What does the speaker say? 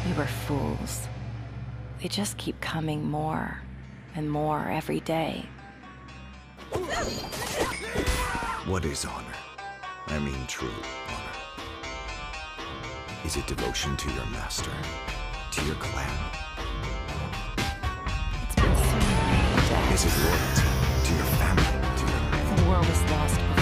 We were fools. They just keep coming more and more every day. What is honor? I mean true honor. Is it devotion to your master? To your clan? It's been so many days. Is it loyalty to your family? To your... The war was lost before